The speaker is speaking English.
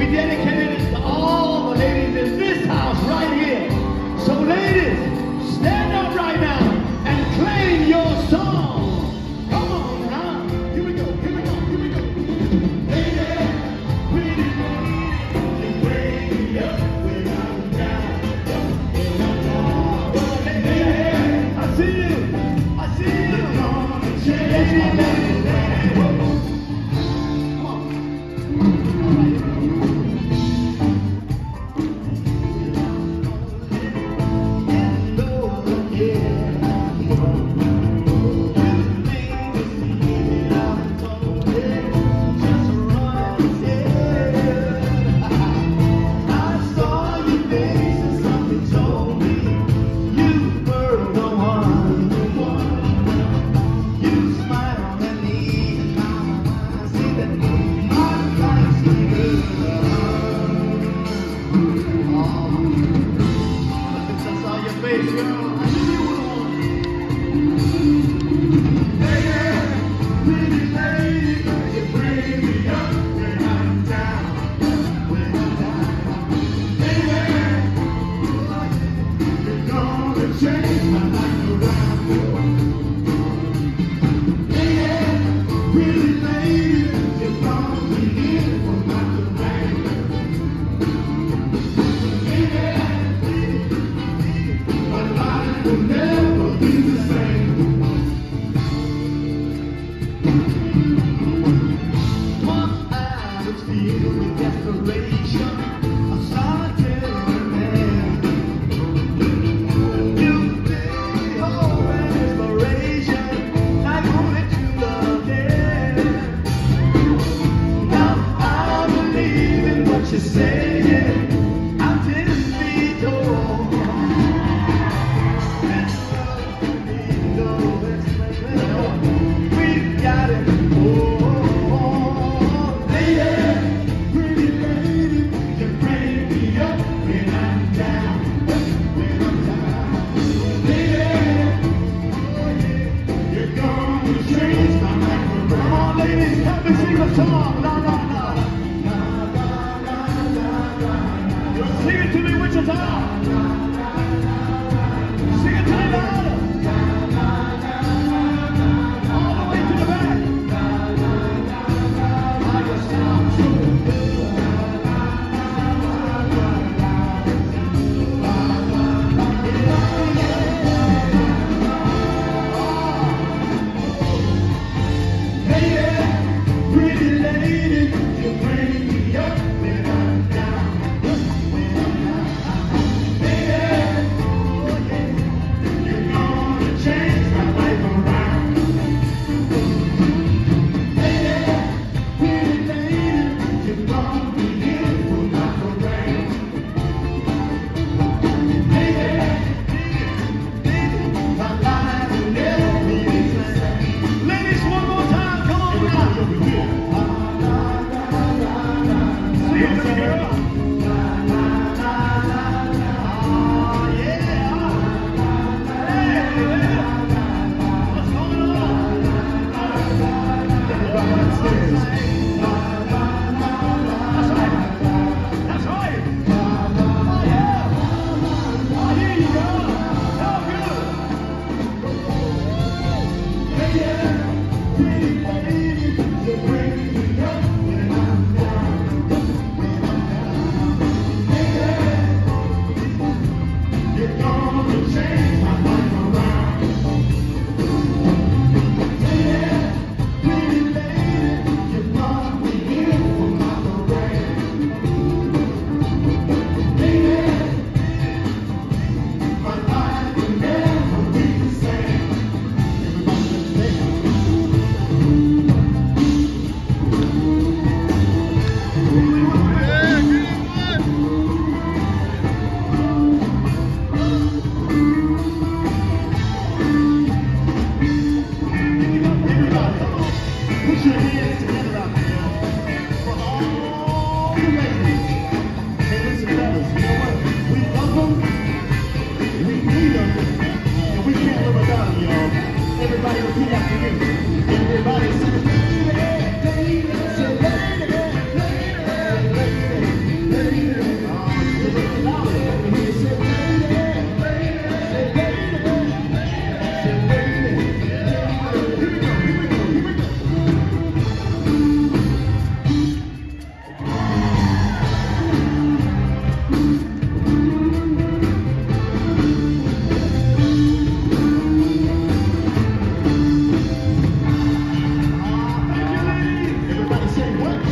dedicated it to all the ladies in this house right here. So ladies, stand up right now and claim your song. Come on now. Here we go, here we go, here we go. Lady, pretty lady, you bring me up when I'm down. When I'm down. Lady, I see you. I see you. You're gonna change my life. say what?